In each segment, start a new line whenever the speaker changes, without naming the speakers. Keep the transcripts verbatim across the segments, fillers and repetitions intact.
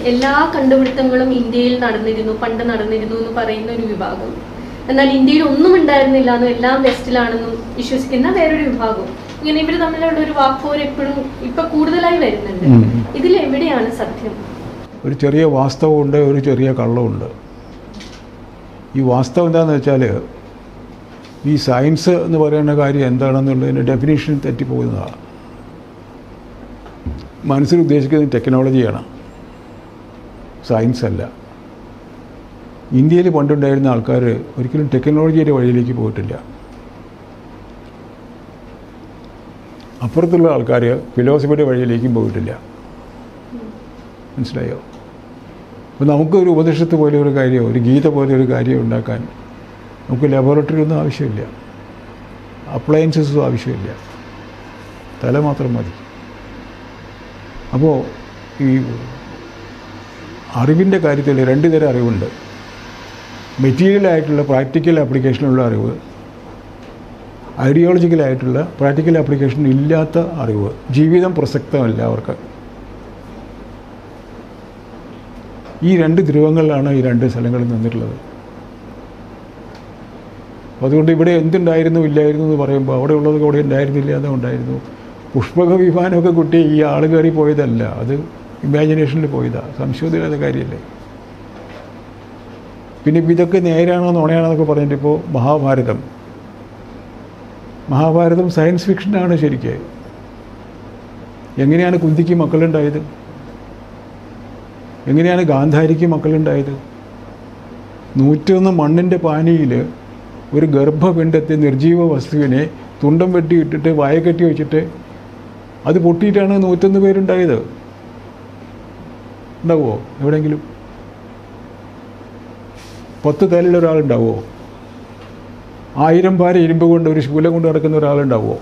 എല്ലാ കണ്ടുപിടുത്തങ്ങളും ഇന്ത്യയിൽ നടന്നിരുന്നു, പണ്ട് നടന്നിരുന്നു എന്ന് പറയുന്ന ഒരു വിഭാഗം, എന്നാൽ ഇന്ത്യയിൽ ഒന്നും ഉണ്ടായിരുന്നില്ല എന്നും എല്ലാം വെസ്റ്റിലാണെന്നും വിശ്വസിക്കുന്ന വേറൊരു വിഭാഗം. ഇങ്ങനെ ഇവർ തമ്മിലുള്ള ഒരു വാക്പോര് എപ്പോഴും ഇപ്പൊ കൂടുതലായി വരുന്നുണ്ട്. ഇതിൽ എവിടെയാണ് സത്യം?
ഒരു ചെറിയ വാസ്തവമുണ്ട്, ഒരു ചെറിയ കള്ളമുണ്ട്. ഈ വാസ്തവം എന്താണെന്ന് വെച്ചാൽ ഈ സയൻസ് എന്ന് പറയുന്ന കാര്യം എന്താണെന്നുള്ളതിൻ്റെ ഡെഫിനേഷൻ തെറ്റിപ്പോകുന്നതാണ്. മനസ്സിൽ ഉദ്ദേശിക്കുന്നത് ടെക്നോളജിയാണ്, സയൻസ് അല്ല. ഇന്ത്യയിൽ പണ്ടുണ്ടായിരുന്ന ആൾക്കാർ ഒരിക്കലും ടെക്നോളജിയുടെ വഴിയിലേക്ക് പോയിട്ടില്ല. അപ്പുറത്തുള്ള ആൾക്കാർ ഫിലോസഫിയുടെ വഴിയിലേക്കും പോയിട്ടില്ല. മനസ്സിലായോ? അപ്പോൾ നമുക്കൊരു ഉപനിഷത്ത് പോലെ ഒരു കാര്യം, ഒരു ഗീത പോലെ ഒരു കാര്യം ഉണ്ടാക്കാൻ നമുക്ക് ലബോറട്ടറി ഒന്നും ആവശ്യമില്ല, അപ്ലയൻസസും ആവശ്യമില്ല, തല മാത്രം മതി. അപ്പോൾ ഈ അറിവിൻ്റെ കാര്യത്തിൽ രണ്ട് തരം അറിവുണ്ട്. മെറ്റീരിയലായിട്ടുള്ള പ്രാക്ടിക്കൽ ആപ്ലിക്കേഷനുള്ള അറിവ്, ഐഡിയോളജിക്കലായിട്ടുള്ള പ്രാക്ടിക്കൽ ആപ്ലിക്കേഷൻ ഇല്ലാത്ത അറിവ്. ജീവിതം പ്രസക്തമല്ല അവർക്ക്. ഈ രണ്ട് ധ്രുവങ്ങളിലാണ് ഈ രണ്ട് സ്ഥലങ്ങളിൽ നിന്നിട്ടുള്ളത്. അതുകൊണ്ട് ഇവിടെ എന്തുണ്ടായിരുന്നു ഇല്ലായിരുന്നു എന്ന് പറയുമ്പോൾ അവിടെ ഉള്ളത് കൂടെ ഉണ്ടായിരുന്നില്ല എന്നുണ്ടായിരുന്നു. പുഷ്പക വിമാനമൊക്കെ കുട്ടി ഈ ആൾ കയറി പോയതല്ല, അത് ഇമാജിനേഷനിൽ പോയതാണ്, സംശയമില്ലാത്ത കാര്യമല്ലേ. പിന്നെ ഇപ്പം ഇതൊക്കെ നേരാണോ നുണയാണോ എന്നൊക്കെ പറഞ്ഞിട്ട് ഇപ്പോൾ മഹാഭാരതം മഹാഭാരതം സയൻസ് ഫിക്ഷനാണ് ശരിക്ക്. എങ്ങനെയാണ് കുന്തിക്ക് മക്കളുണ്ടായത്? എങ്ങനെയാണ് ഗാന്ധാരിക്ക് മക്കളുണ്ടായത്? നൂറ്റൊന്ന് മണ്ണിൻ്റെ പാനിയിൽ ഒരു ഗർഭപിണ്ഡത്തെ, നിർജീവ വസ്തുവിനെ തുണ്ടം വെട്ടി ഇട്ടിട്ട് വായ കെട്ടി വെച്ചിട്ട് അത് പൊട്ടിയിട്ടാണ് നൂറ്റൊന്ന് പേരുണ്ടായത്. ഉണ്ടാവുമോ എവിടെയെങ്കിലും? പത്ത് തലയിൽ ഒരാളുണ്ടാവുമോ? ആയിരം പാര ഇരുമ്പ് കൊണ്ട് ഒരു ശൂലം കൊണ്ട് നടക്കുന്ന ഒരാളുണ്ടാവുമോ?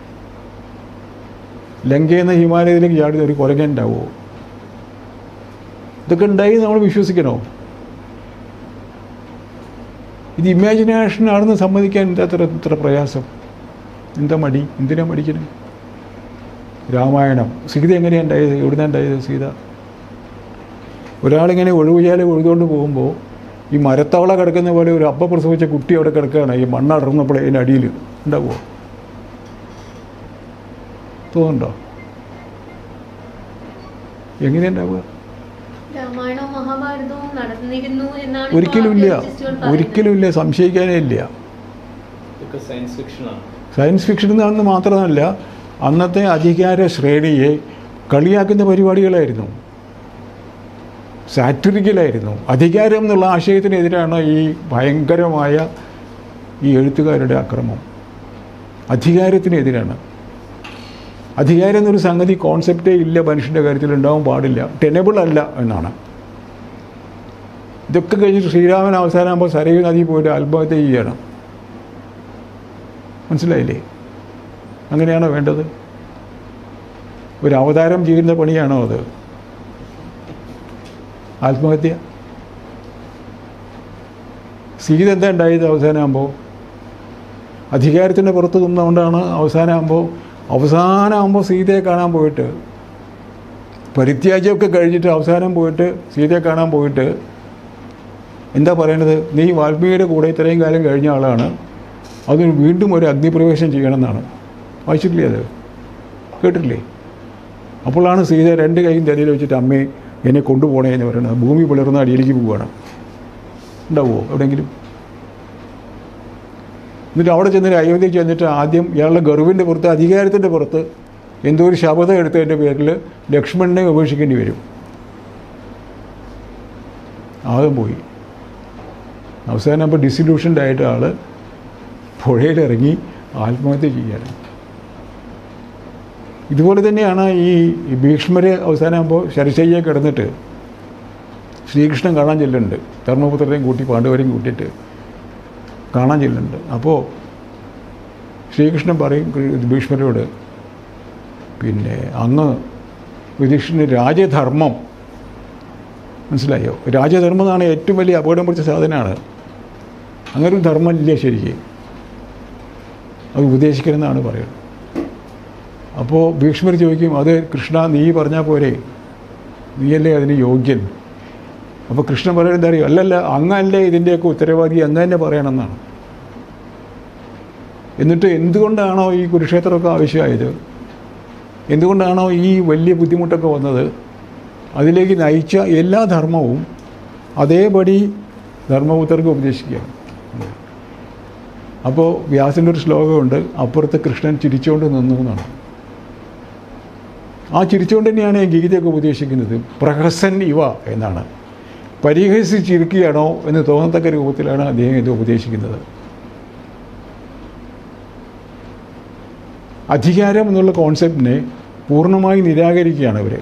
ലങ്കയിൽ നിന്ന് ഹിമാലയത്തിലേക്ക് ചാടുന്ന ഒരു കൊരങ്ങൻ ഉണ്ടാവുമോ? ഇതൊക്കെ ഉണ്ടായി നമ്മൾ വിശ്വസിക്കണോ? ഇത് ഇമാജിനേഷനാണെന്ന് സമ്മതിക്കാൻ എന്താ അത്ര ഇത്ര പ്രയാസം? എന്താ മടി? എന്തിനാ മടിക്കണം? രാമായണം, സീത എങ്ങനെയാണ് ഉണ്ടായത്? എവിടുന്നാണ് ഉണ്ടായത് സീത? ഒരാളിങ്ങനെ ഒഴിവുചാല് ഒഴുതുകൊണ്ട് പോകുമ്പോൾ ഈ മരത്തവള കിടക്കുന്ന പോലെ ഒരു അപ്പ പ്രസവിച്ച കുട്ടി അവിടെ കിടക്കുകയാണ്. ഈ മണ്ണടർന്നപ്പോൾ അതിൻ്റെ അടിയിൽ ഉണ്ടാവുമോ? തോന്നുന്നുണ്ടോ? എങ്ങനെയുണ്ടാവുക? ഒരിക്കലുമില്ല, ഒരിക്കലുമില്ല, സംശയിക്കാനേ ഇല്ല. സയൻസ് ഫിക്ഷൻ എന്നാണെന്ന് മാത്രമല്ല, അന്നത്തെ അധികാര ശ്രേണിയെ കളിയാക്കുന്ന പരിപാടികളായിരുന്നു, സാറ്റിറിക്കലായിരുന്നു. അധികാരം എന്നുള്ള ആശയത്തിനെതിരാണ് ഈ ഭയങ്കരമായ ഈ എഴുത്തുകാരുടെ അക്രമം. അധികാരത്തിനെതിരാണ്. അധികാരം എന്നൊരു സംഗതി കോൺസെപ്റ്റേ ഇല്ല, മനുഷ്യൻ്റെ കാര്യത്തിൽ ഉണ്ടാവാൻ പാടില്ല, ടെനബിൾ അല്ല എന്നാണ്. ഇതൊക്കെ കഴിഞ്ഞിട്ട് ശ്രീരാമൻ അവസാനമാകുമ്പോൾ സരയൂ നദി പോയിട്ട് ആത്മഹത്യ ചെയ്യണം. മനസ്സിലായില്ലേ? അങ്ങനെയാണോ വേണ്ടത്? ഒരു അവതാരം ചെയ്യുന്ന പണിയാണോ അത്? ആത്മഹത്യ. സീത എന്താ ഉണ്ടായത് അവസാനമാകുമ്പോൾ? അധികാരത്തിൻ്റെ പുറത്ത് നിന്നുകൊണ്ടാണ് അവസാനമാകുമ്പോൾ അവസാനമാകുമ്പോൾ സീതയെ കാണാൻ പോയിട്ട്, പരിത്യാജ്യമൊക്കെ കഴിഞ്ഞിട്ട് അവസാനം പോയിട്ട് സീതയെ കാണാൻ പോയിട്ട് എന്താ പറയണത്? നീ വാൽമീകിയുടെ കൂടെ ഇത്രയും കാലം കഴിഞ്ഞ ആളാണ്, അതിന് വീണ്ടും ഒരു അഗ്നിപ്രവേശം ചെയ്യണമെന്നാണ്. വായിച്ചിട്ടില്ലേ? അത് കേട്ടിട്ടില്ലേ? അപ്പോഴാണ് സീത രണ്ട് കൈയും തലയിൽ വെച്ചിട്ട് അമ്മേ എന്നെ കൊണ്ടുപോകണേ എന്ന് പറയുന്നത്. ഭൂമി പിളർന്ന അടിയിലേക്ക് പോവുകയാണ്. ഉണ്ടാവുമോ എവിടെയെങ്കിലും? എന്നിട്ട് അവിടെ ചെന്നിട്ട് അയോധ്യയ്ക്ക് ചെന്നിട്ട് ആദ്യം ഇയാളുടെ ഗർവിൻ്റെ പുറത്ത്, അധികാരത്തിൻ്റെ പുറത്ത് എന്തോ ഒരു ശപഥം എടുത്തതിൻ്റെ പേരിൽ ലക്ഷ്മണനെ ഉപേക്ഷിക്കേണ്ടി വരും. ആദ്യം പോയി. അവസാനം അപ്പോൾ ഡിസില്യൂഷൻഡ് ആയിട്ട് ആൾ പുഴയിലിറങ്ങി ആത്മഹത്യ ചെയ്യാണ്. ഇതുപോലെ തന്നെയാണ് ഈ ഭീഷ്മർ അവസാനമാകുമ്പോൾ ശരശയ്യെ കിടന്നിട്ട് ശ്രീകൃഷ്ണൻ കാണാൻ ചെല്ലുന്നുണ്ട്. ധർമ്മപുത്രരെയും കൂട്ടി പാണ്ഡവരെയും കൂട്ടിയിട്ട് കാണാൻ ചെല്ലുന്നുണ്ട്. അപ്പോൾ ശ്രീകൃഷ്ണൻ പറയും ഭീഷ്മരോട്, പിന്നെ അങ്ങ് യുധിഷ്ഠിരന് രാജധർമ്മം, മനസ്സിലായോ? രാജധർമ്മം എന്നാണ് ഏറ്റവും വലിയ അപകടം പിടിച്ച സാധനമാണ്. അങ്ങനൊരു ധർമ്മം ഇല്ല ശരിക്ക്, അത് ഉപദേശിക്കണമെന്നാണ് പറയുന്നത്. അപ്പോൾ ഭീഷ്മർ ചോദിക്കും, അത് കൃഷ്ണ നീ പറഞ്ഞാൽ പോരെ, നീയല്ലേ അതിന് യോഗ്യൻ. അപ്പോൾ കൃഷ്ണൻ പറയുന്നത് എന്താ അറിയോ, അല്ലല്ല അങ്ങല്ലേ ഇതിൻ്റെയൊക്കെ ഉത്തരവാദി, അങ്ങ് തന്നെ പറയണമെന്നാണ്. എന്നിട്ട് എന്തുകൊണ്ടാണോ ഈ കുരുക്ഷേത്രമൊക്കെ ആവശ്യമായത്, എന്തുകൊണ്ടാണോ ഈ വലിയ ബുദ്ധിമുട്ടൊക്കെ വന്നത്, അതിലേക്ക് നയിച്ച എല്ലാ ധർമ്മവും അതേപടി ധർമ്മപുത്രർക്ക് ഉപദേശിക്കുകയാണ്. അപ്പോൾ വ്യാസൻ്റെ ഒരു ശ്ലോകമുണ്ട്, അപ്പുറത്ത് കൃഷ്ണൻ ചിരിച്ചുകൊണ്ട് നിന്നു എന്നാണ്. ആ ചിരിച്ചുകൊണ്ട് തന്നെയാണ് ഗീതയൊക്കെ ഉപദേശിക്കുന്നത്. പ്രഹസൻ ഇവ എന്നാണ്. പരിഹസിച്ചിരിക്കുകയാണോ എന്ന് തോന്നത്തക്ക രൂപത്തിലാണ് അദ്ദേഹം ഇത് ഉപദേശിക്കുന്നത്. അധികാരം എന്നുള്ള കോൺസെപ്റ്റിനെ പൂർണ്ണമായി നിരാകരിക്കുകയാണ് അവർ.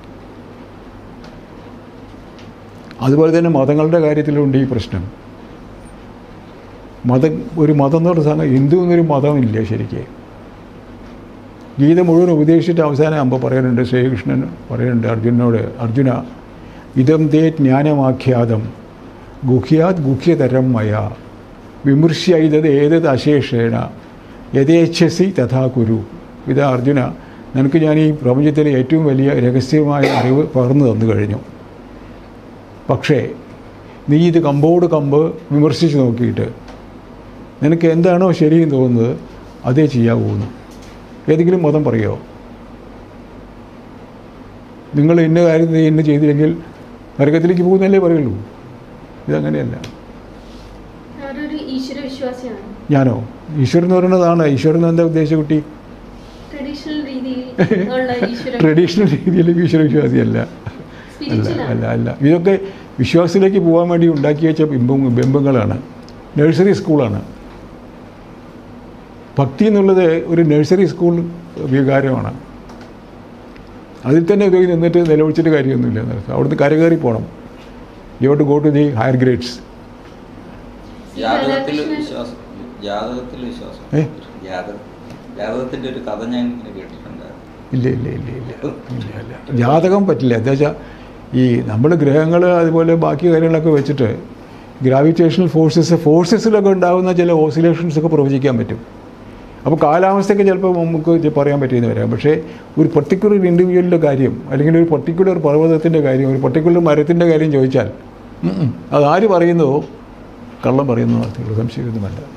അതുപോലെ തന്നെ മതങ്ങളുടെ കാര്യത്തിലുണ്ട് ഈ പ്രശ്നം. മതം ഒരു മതം എന്ന് പറഞ്ഞ സാധനം ഹിന്ദു എന്നൊരു മതമില്ല ശരിക്ക്. ഗീത മുഴുവൻ ഉപദേശിച്ചിട്ട് അവസാനം ആകുമ്പോൾ പറയുന്നുണ്ട്, ശ്രീകൃഷ്ണൻ പറയുന്നുണ്ട് അർജുനനോട്, അർജുന ഇതം തേ ജ്ഞാനമാഖ്യാതം ഗുഹ്യാത് ഗുഹ്യതരം മയ വിമൃശ്യത് ഏതത് അശേഷേണ യഥേച്ഛസി തഥാ കുരു. ഇതാ അർജുന, നിനക്ക് ഞാൻ ഈ പ്രപഞ്ചത്തിലെ ഏറ്റവും വലിയ രഹസ്യമായ അറിവ് പകർന്നു തന്നു കഴിഞ്ഞു. പക്ഷേ നീ ഇത് കമ്പോട് കമ്പ് വിമർശിച്ച് നോക്കിയിട്ട് നിനക്ക് എന്താണോ ശരിയെന്ന് തോന്നുന്നത് അതേ ചെയ്യാവൂന്ന്. ഏതെങ്കിലും മതം പറയുമോ നിങ്ങൾ ഇന്ന കാര്യം നീ ഇന്ന ചെയ്തില്ലെങ്കിൽ നരകത്തിലേക്ക് പോകുന്നല്ലേ പറയുള്ളൂ? ഇതങ്ങനെയല്ല. ഞാനോ ഈശ്വരൻ എന്ന് പറയുന്നതാണ്. ഈശ്വരൻ എന്താ ഉദ്ദേശിച്ച കുട്ടി? ട്രഡീഷണൽ രീതിയിലേക്ക് ഈശ്വര വിശ്വാസിയല്ല. അല്ല അല്ല അല്ല ഇതൊക്കെ വിശ്വാസത്തിലേക്ക് പോകാൻ വേണ്ടി ഉണ്ടാക്കി വെച്ച ബിംബം ബിംബങ്ങളാണ്. നഴ്സറി സ്കൂളാണ്. ഭക്തി എന്നുള്ളത് ഒരു നഴ്സറി സ്കൂൾ വികാരമാണ്. അതിൽ തന്നെ ഇതുവഴി നിന്നിട്ട് നിലവിളിച്ചിട്ട് കാര്യമൊന്നുമില്ല. അവിടുന്ന് കരകയറി പോകണം. You have to go to the higher grades. ഇല്ല ഇല്ല ഇല്ല ഇല്ല ഇല്ല ഇല്ല ജാതകം പറ്റില്ല. എന്താ വെച്ചാൽ ഈ നമ്മൾ ഗ്രഹങ്ങൾ അതുപോലെ ബാക്കി കാര്യങ്ങളൊക്കെ വെച്ചിട്ട് ഗ്രാവിറ്റേഷണൽ ഫോഴ്സസ് ഫോഴ്സസിലൊക്കെ ഉണ്ടാകുന്ന ചില ഓസിലേഷൻസൊക്കെ പ്രവചിക്കാൻ പറ്റും. അപ്പോൾ കാലാവസ്ഥയൊക്കെ ചിലപ്പോൾ നമുക്ക് പറയാൻ പറ്റിയെന്ന് വരാം. പക്ഷേ ഒരു പർട്ടിക്കുലർ ഇൻഡിവിജ്വലിൻ്റെ കാര്യം അല്ലെങ്കിൽ ഒരു പർട്ടിക്കുലർ പർവ്വതത്തിൻ്റെ കാര്യം ഒരു പർട്ടിക്കുലർ മരത്തിൻ്റെ കാര്യം ചോദിച്ചാൽ അതാര് പറയുന്നതോ കള്ളം പറയുന്നതോ സംശയമൊന്നും വേണ്ട.